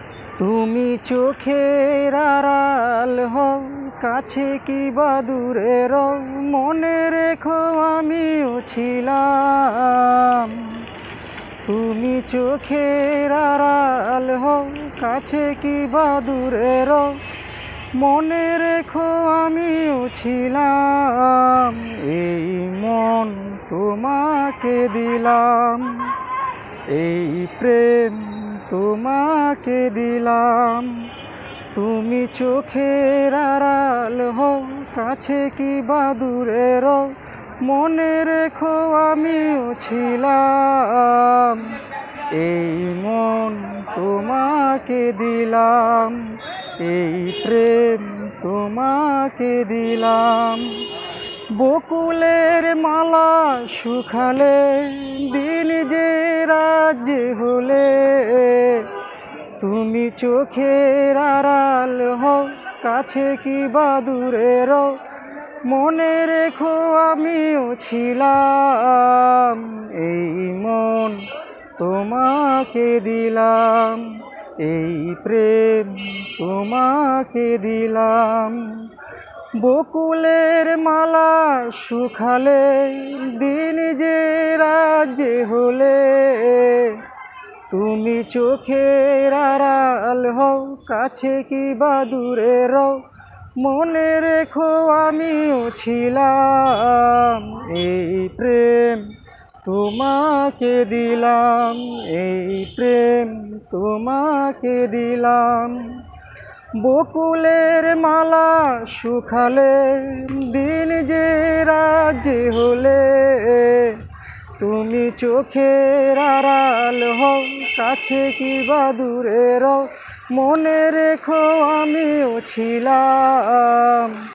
তুমি চোখের আড়াল হও, কাছে কি বা দূরে রও, মনে রেখো আমিও ছিলাম। তুমি চোখের আড়াল হও, কাছে কি বা দূরে রও, মনে রেখো আমিও ছিলাম। এই মন তোমাকে দিলাম, এই প্রেম তোমাকে দিলাম। তুমি চোখের আড়াল হও, কাছে কি বা দূরে রও, মনে রেখো আমিও ছিলাম। এই মন তোমাকে দিলাম, এই প্রেম তোমাকে দিলাম। বকুলের মালা শুকালে, দিন যে রাত হলে, তুমি চোখের আড়াল হও, কাছে কি বা দূরে রও, মনে রেখো আমিও ছিলাম। এই মন তোমাকে দিলাম, এই প্রেম তোমাকে দিলাম। বকুলের মালা শুকালে, দিন যে রাত হলে, তুমি চোখের আড়াল হও, কাছে কি বা দূরে রও, মনে রেখো আমিও ছিলাম। এই প্রেম তোমাকে দিলাম, এই প্রেম তোমাকে দিলাম। বকুলের মালা শুকালে, দিন যে রাত হলে, তুমি চোখের আড়াল হও, কাছে কি বা দূরে রও, মনে রেখো আমিও ছিলাম।